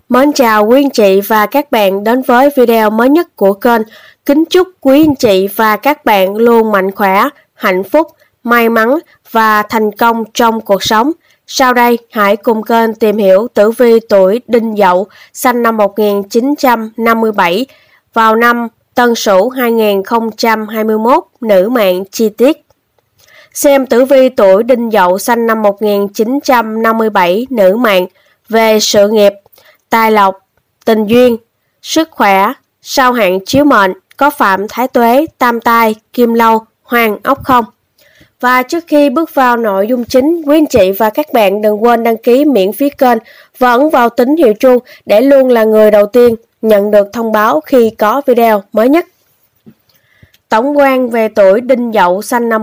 Mến chào quý anh chị và các bạn đến với video mới nhất của kênh. Kính chúc quý anh chị và các bạn luôn mạnh khỏe, hạnh phúc, may mắn và thành công trong cuộc sống. Sau đây, hãy cùng kênh tìm hiểu tử vi tuổi Đinh Dậu, sinh năm 1957, vào năm Tân Sửu 2021, nữ mạng chi tiết. Xem tử vi tuổi Đinh Dậu, sinh năm 1957, nữ mạng về sự nghiệp, tài lộc, tình duyên, sức khỏe, sao hạn chiếu mệnh, có phạm thái tuế, tam tai, kim lâu, hoàng ốc không? Và trước khi bước vào nội dung chính, quý anh chị và các bạn đừng quên đăng ký miễn phí kênh và ấn vào tín hiệu chuông để luôn là người đầu tiên nhận được thông báo khi có video mới nhất. Tổng quan về tuổi Đinh Dậu, sinh năm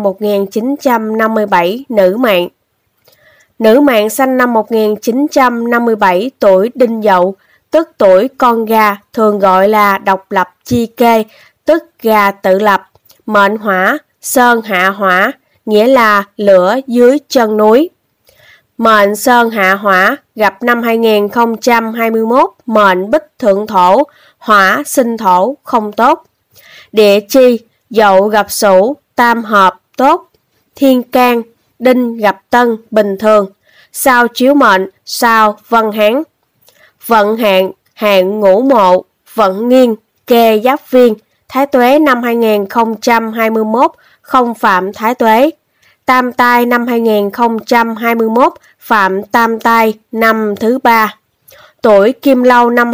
1957, nữ mạng. Nữ mạng sinh năm 1957, tuổi Đinh Dậu, tức tuổi con gà, thường gọi là độc lập chi kê, tức gà tự lập, mệnh hỏa, sơn hạ hỏa, nghĩa là lửa dưới chân núi. Mệnh sơn hạ hỏa, gặp năm 2021, mệnh bích thượng thổ, hỏa sinh thổ, không tốt. Địa chi, Dậu gặp Sửu, tam hợp, tốt. Thiên can, Đinh gặp Tân, bình thường. Sao chiếu mệnh, sao Vân Hán. Vận hạn, hạn Ngũ Mộ, vận nghiêng, kê Giáp Viên, thái tuế năm 2021, không phạm thái tuế. Tam tai năm 2021, phạm tam tai, năm thứ ba. Tuổi Kim Lâu năm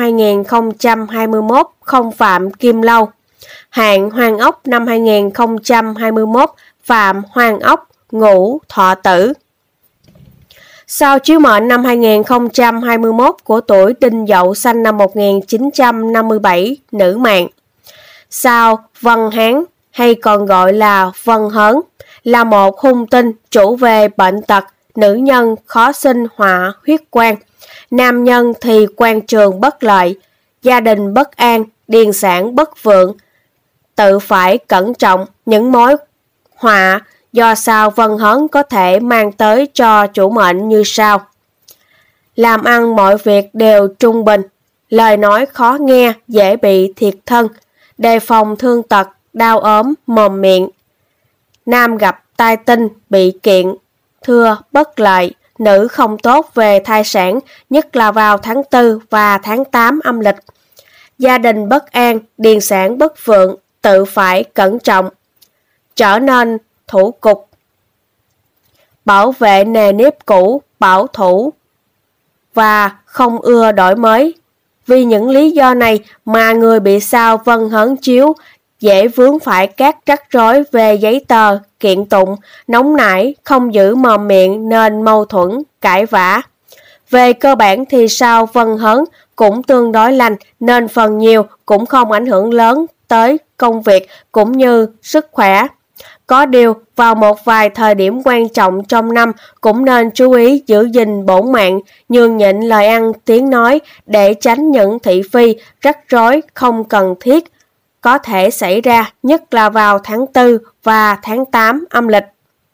2021, không phạm Kim Lâu. Hạn Hoàng Ốc năm 2021, phạm Hoàng Ốc, Ngũ Thọ Tử. Sao chiếu mệnh năm 2021 của tuổi Đinh Dậu, sinh năm 1957, nữ mạng. Sao Vân Hán, hay còn gọi là Vân Hớn, là một hung tinh chủ về bệnh tật, nữ nhân khó sinh họa huyết quan, nam nhân thì quan trường bất lợi, gia đình bất an, điền sản bất vượng. Tự phải cẩn trọng những mối họa do sao Vân Hớn có thể mang tới cho chủ mệnh như sau. Làm ăn mọi việc đều trung bình, lời nói khó nghe, dễ bị thiệt thân, đề phòng thương tật, đau ốm, mồm miệng. Nam gặp tai tinh, bị kiện, thưa bất lợi, nữ không tốt về thai sản, nhất là vào tháng 4 và tháng 8 âm lịch. Gia đình bất an, điền sản bất vượng, tự phải cẩn trọng. Trở nên thủ cục, bảo vệ nề nếp cũ, bảo thủ và không ưa đổi mới. Vì những lý do này mà người bị sao Vân Hớn chiếu dễ vướng phải các rắc rối về giấy tờ, kiện tụng, nóng nảy, không giữ mồm miệng nên mâu thuẫn, cãi vã. Về cơ bản thì sao Vân Hớn cũng tương đối lành nên phần nhiều cũng không ảnh hưởng lớn tới công việc cũng như sức khỏe. Có điều, vào một vài thời điểm quan trọng trong năm cũng nên chú ý giữ gìn bổn mạng, nhường nhịn lời ăn tiếng nói để tránh những thị phi, rắc rối không cần thiết có thể xảy ra, nhất là vào tháng 4 và tháng 8 âm lịch.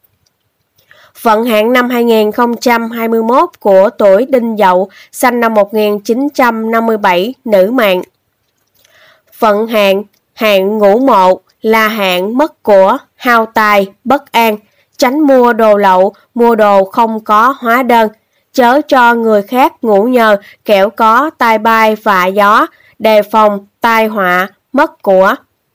Vận hạn năm 2021 của tuổi Đinh Dậu, sinh năm 1957, nữ mạng. Vận hạn, hạn Ngũ Mộ, là hạn mất của, hao tài, bất an, tránh mua đồ lậu, mua đồ không có hóa đơn, chớ cho người khác ngủ nhờ, kẻo có tai bay vạ gió, đề phòng tai họa, mất của.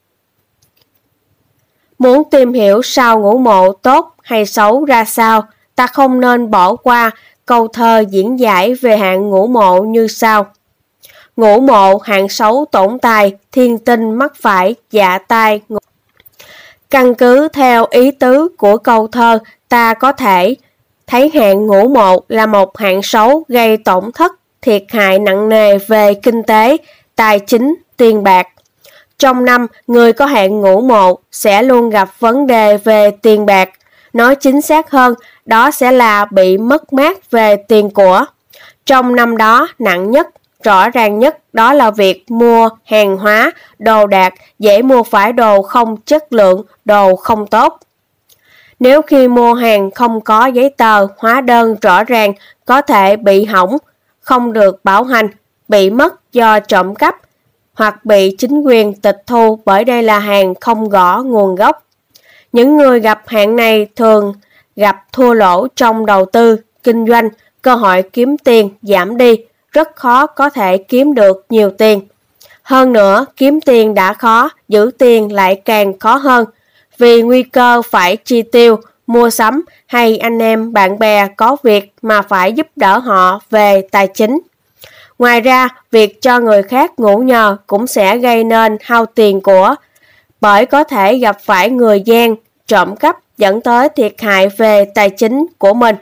Muốn tìm hiểu sao Ngũ Mộ tốt hay xấu ra sao, ta không nên bỏ qua câu thơ diễn giải về hạn Ngũ Mộ như sau. Ngũ Mộ hạn xấu tổn tài, thiên tinh mắc phải, dạ tai. Căn cứ theo ý tứ của câu thơ, ta có thể thấy hạn Ngũ Mộ là một hạn xấu gây tổn thất, thiệt hại nặng nề về kinh tế, tài chính, tiền bạc. Trong năm, người có hạn Ngũ Mộ sẽ luôn gặp vấn đề về tiền bạc. Nói chính xác hơn, đó sẽ là bị mất mát về tiền của. Trong năm đó, nặng nhất, rõ ràng nhất đó là việc mua hàng hóa, đồ đạc, dễ mua phải đồ không chất lượng, đồ không tốt. Nếu khi mua hàng không có giấy tờ, hóa đơn rõ ràng, có thể bị hỏng, không được bảo hành. bị mất do trộm cắp hoặc bị chính quyền tịch thu bởi đây là hàng không rõ nguồn gốc. Những người gặp hạn này thường gặp thua lỗ trong đầu tư, kinh doanh, cơ hội kiếm tiền giảm đi, rất khó có thể kiếm được nhiều tiền. Hơn nữa, kiếm tiền đã khó, giữ tiền lại càng khó hơn, vì nguy cơ phải chi tiêu, mua sắm hay anh em bạn bè có việc mà phải giúp đỡ họ về tài chính. Ngoài ra, việc cho người khác ngủ nhờ cũng sẽ gây nên hao tiền của, bởi có thể gặp phải người gian, trộm cắp dẫn tới thiệt hại về tài chính của mình.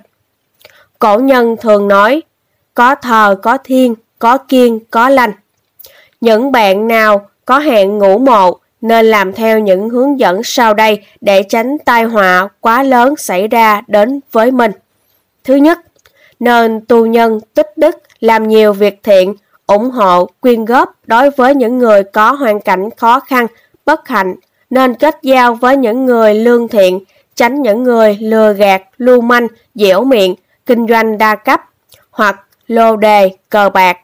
Cổ nhân thường nói, có thờ có thiên, có kiêng có lành. Những bạn nào có hẹn ngủ mộ nên làm theo những hướng dẫn sau đây để tránh tai họa quá lớn xảy ra đến với mình. Thứ nhất, nên tu nhân tích đức, làm nhiều việc thiện, ủng hộ, quyên góp đối với những người có hoàn cảnh khó khăn, bất hạnh, nên kết giao với những người lương thiện, tránh những người lừa gạt, lưu manh, dẻo miệng, kinh doanh đa cấp hoặc lô đề, cờ bạc.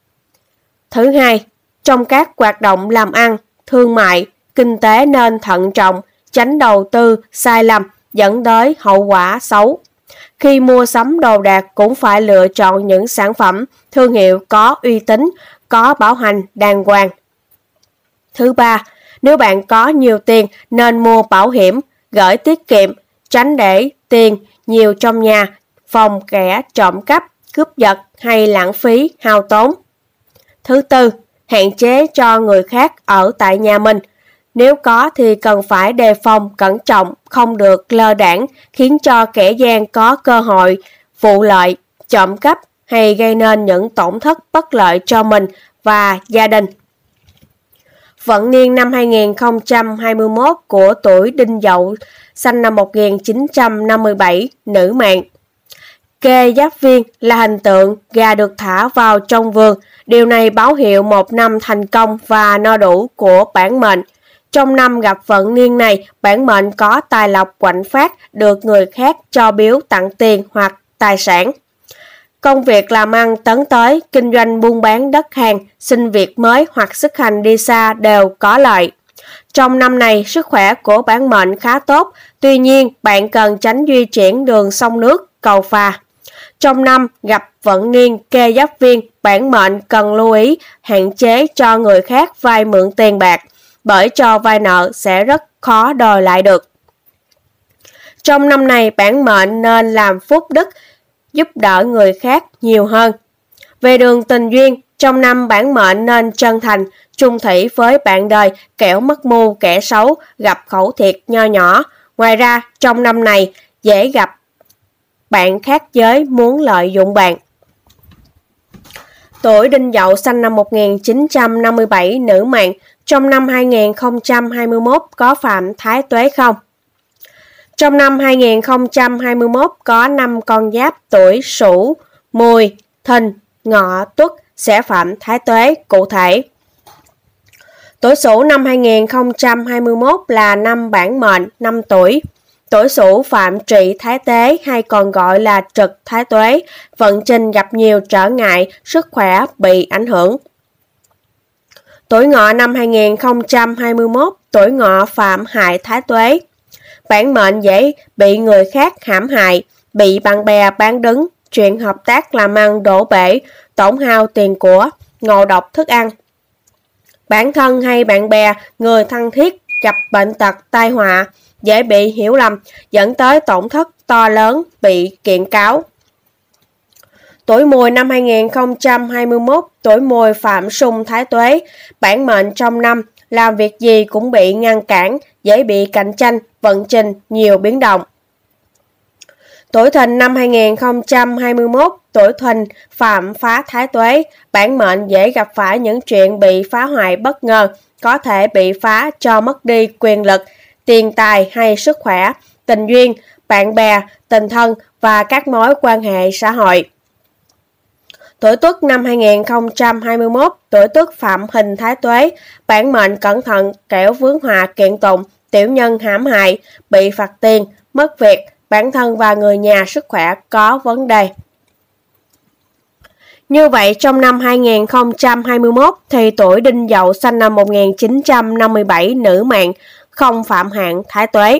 Thứ hai, trong các hoạt động làm ăn, thương mại, kinh tế nên thận trọng, tránh đầu tư sai lầm dẫn tới hậu quả xấu. Khi mua sắm đồ đạc cũng phải lựa chọn những sản phẩm, thương hiệu có uy tín, có bảo hành đàng hoàng. Thứ ba, nếu bạn có nhiều tiền nên mua bảo hiểm, gửi tiết kiệm, tránh để tiền nhiều trong nhà, phòng kẻ trộm cắp, cướp giật hay lãng phí, hao tốn. Thứ tư, hạn chế cho người khác ở tại nhà mình. Nếu có thì cần phải đề phòng, cẩn trọng, không được lơ đãng, khiến cho kẻ gian có cơ hội vụ lợi, trộm cắp hay gây nên những tổn thất bất lợi cho mình và gia đình. Vận niên năm 2021 của tuổi Đinh Dậu, sinh năm 1957, nữ mạng. Kê giáp viên là hình tượng gà được thả vào trong vườn. Điều này báo hiệu một năm thành công và no đủ của bản mệnh. Trong năm gặp vận niên này, bản mệnh có tài lộc quạnh phát, được người khác cho biếu tặng tiền hoặc tài sản. Công việc làm ăn tấn tới, kinh doanh buôn bán đất hàng, xin việc mới hoặc xuất hành đi xa đều có lợi. Trong năm này, sức khỏe của bản mệnh khá tốt, tuy nhiên bạn cần tránh di chuyển đường sông nước, cầu phà. Trong năm gặp vận niên Kê giáp viên, bản mệnh cần lưu ý hạn chế cho người khác vay mượn tiền bạc, bởi cho vay nợ sẽ rất khó đòi lại được. Trong năm này, bản mệnh nên làm phúc đức, giúp đỡ người khác nhiều hơn. Về đường tình duyên, trong năm bản mệnh nên chân thành, chung thủy với bạn đời, kẻo mắc mưu kẻ xấu, gặp khẩu thiệt nho nhỏ. Ngoài ra, trong năm này dễ gặp bạn khác giới muốn lợi dụng bạn. Tuổi Đinh Dậu, sinh năm 1957, nữ mạng. Trong năm 2021 có phạm thái tuế không? Trong năm 2021 có 5 con giáp tuổi Sửu, Mùi, Thìn, Ngọ, Tuất sẽ phạm thái tuế cụ thể. Tuổi Sửu năm 2021 là năm bản mệnh, 5 tuổi. Tuổi Sửu phạm trị thái tế hay còn gọi là trực thái tuế, vận trình gặp nhiều trở ngại, sức khỏe bị ảnh hưởng. Tuổi Ngọ năm 2021, tuổi Ngọ phạm hại thái tuế. Bản mệnh dễ bị người khác hãm hại, bị bạn bè bán đứng, chuyện hợp tác làm ăn đổ bể, tổn hao tiền của, ngộ độc thức ăn. Bản thân hay bạn bè, người thân thiết gặp bệnh tật, tai họa, dễ bị hiểu lầm, dẫn tới tổn thất to lớn, bị kiện cáo. Tuổi Mùi năm 2021, tuổi Mùi phạm xung thái tuế, bản mệnh trong năm làm việc gì cũng bị ngăn cản, dễ bị cạnh tranh, vận trình nhiều biến động. Tuổi Thìn năm 2021, tuổi Thìn phạm phá thái tuế, bản mệnh dễ gặp phải những chuyện bị phá hoại bất ngờ, có thể bị phá cho mất đi quyền lực, tiền tài hay sức khỏe, tình duyên, bạn bè, tình thân và các mối quan hệ xã hội. Tuổi Tuất năm 2021, tuổi Tuất phạm hình thái tuế, bản mệnh cẩn thận kẻo vướng họa kiện tụng, tiểu nhân hãm hại, bị phạt tiền, mất việc, bản thân và người nhà sức khỏe có vấn đề. Như vậy trong năm 2021 thì tuổi Đinh Dậu sinh năm 1957 nữ mạng, không phạm hạn thái tuế.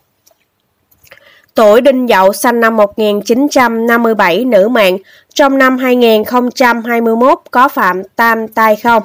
Tuổi Đinh Dậu sinh năm 1957 nữ mạng, trong năm 2021 có phạm tam tai không?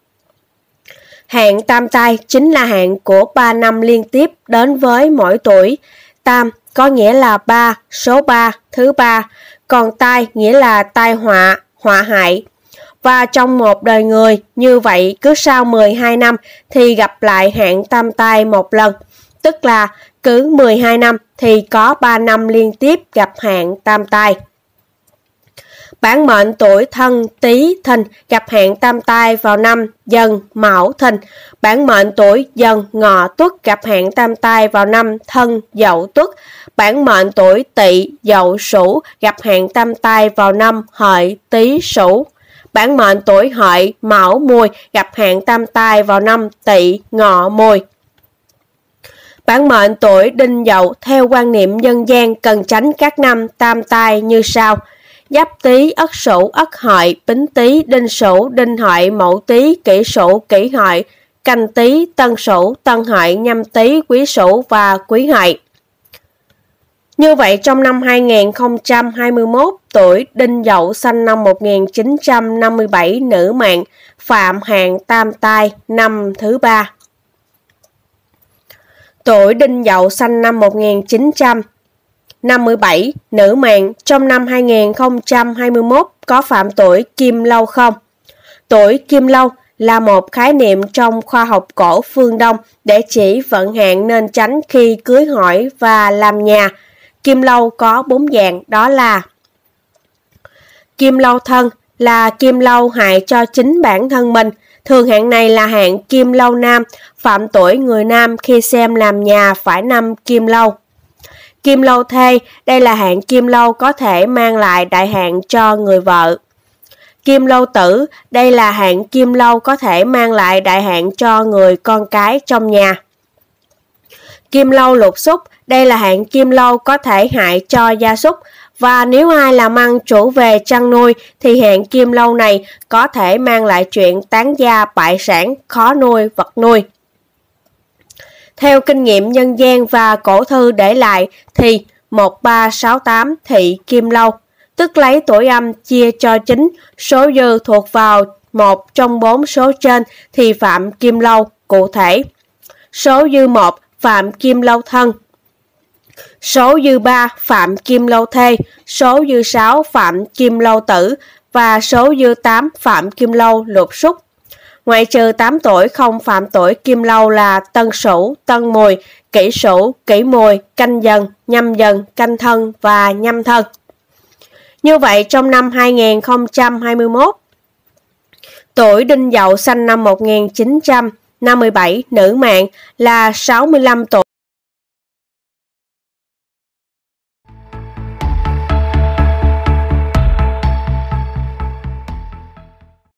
Hạn tam tai chính là hạn của 3 năm liên tiếp đến với mỗi tuổi. Tam có nghĩa là 3, số 3, thứ 3, còn tai nghĩa là tai họa, họa hại. Và trong một đời người, như vậy cứ sau 12 năm thì gặp lại hạn tam tai một lần, tức là cứ 12 năm thì có 3 năm liên tiếp gặp hạn tam tai. Bản mệnh tuổi Thân, Tý, Thìn gặp hạn tam tai vào năm Dần, Mão, Thìn. Bản mệnh tuổi Dần, Ngọ, Tuất gặp hạn tam tai vào năm Thân, Dậu, Tuất. Bản mệnh tuổi Tỵ, Dậu, Sửu gặp hạn tam tai vào năm Hợi, Tý, Sửu. Bản mệnh tuổi Hợi, Mão, Mùi gặp hạn tam tai vào năm Tỵ, Ngọ, Mùi. Bản mệnh tuổi Đinh Dậu theo quan niệm dân gian cần tránh các năm tam tai như sau: Giáp Tý, Ất Sửu, Ất Hợi, Bính Tý, Đinh Sửu, Đinh Hợi, Mậu Tý, Kỷ Sửu, Kỷ Hợi, Canh Tý, Tân Sửu, Tân Hợi, Nhâm Tý, Quý Sửu và Quý Hợi. Như vậy trong năm 2021, tuổi Đinh Dậu sinh năm 1957 nữ mạng, phạm hạn tam tai năm thứ 3. Tuổi Đinh Dậu sinh năm 1957 nữ mạng, trong năm 2021 có phạm tuổi Kim Lâu không? Tuổi Kim Lâu là một khái niệm trong khoa học cổ phương Đông để chỉ vận hạn nên tránh khi cưới hỏi và làm nhà. Kim Lâu có 4 dạng, đó là Kim Lâu thân, là kim lâu hại cho chính bản thân mình. Thường hạn này là hạn kim lâu nam, phạm tuổi người nam khi xem làm nhà phải năm kim lâu. Kim lâu thê, đây là hạn kim lâu có thể mang lại đại hạn cho người vợ. Kim lâu tử, đây là hạn kim lâu có thể mang lại đại hạn cho người con cái trong nhà. Kim lâu lục xúc, đây là hạn kim lâu có thể hại cho gia súc. Và nếu ai làm ăn chủ về chăn nuôi thì hạn kim lâu này có thể mang lại chuyện tán gia bại sản, khó nuôi vật nuôi. Theo kinh nghiệm nhân gian và cổ thư để lại thì 1368 thị kim lâu, tức lấy tuổi âm chia cho 9, số dư thuộc vào một trong 4 số trên thì phạm kim lâu. Cụ thể, số dư 1 phạm kim lâu thân, số dư 3 phạm kim lâu thê, số dư 6 phạm kim lâu tử và số dư 8 phạm kim lâu lục xúc. Ngoại trừ 8 tuổi không phạm tuổi kim lâu là Tân Sửu, Tân Mùi, Kỷ Sửu, Kỷ Mùi, Canh Dần, Nhâm Dần, Canh Thân và Nhâm Thân. Như vậy trong năm 2021, tuổi Đinh Dậu sinh năm 1957 nữ mạng là 65 tuổi.